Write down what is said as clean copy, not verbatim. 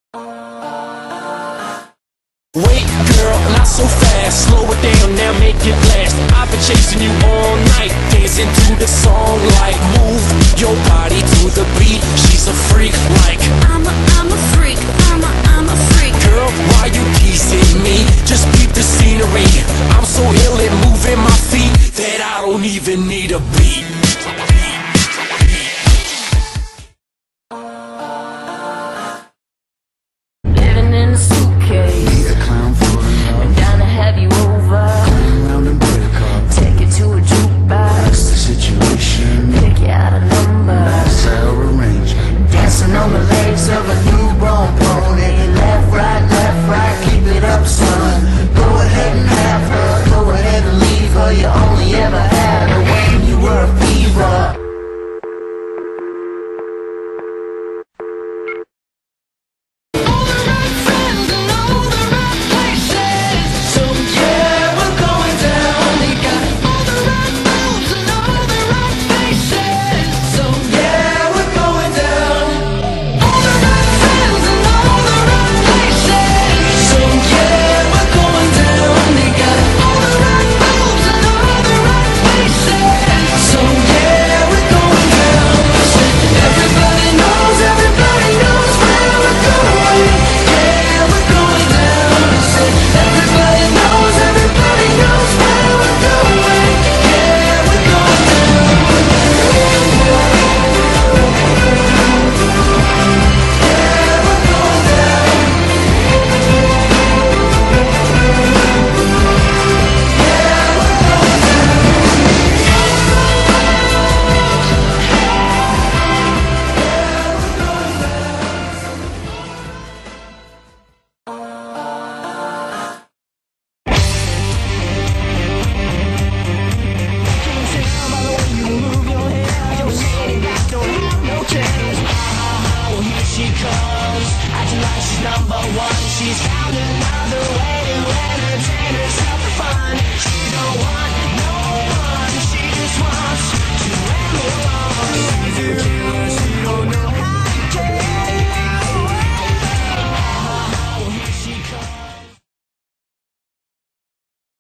Wait, girl, not so fast. Slow it down now, make it last. I've been chasing you all night, dancing to the song like move your body to the beat. She's a freak like I'm a freak. I'm a freak. Girl, why you teasing me? Just beat the scenery. I'm so ill at moving my feet that I don't even need a beat.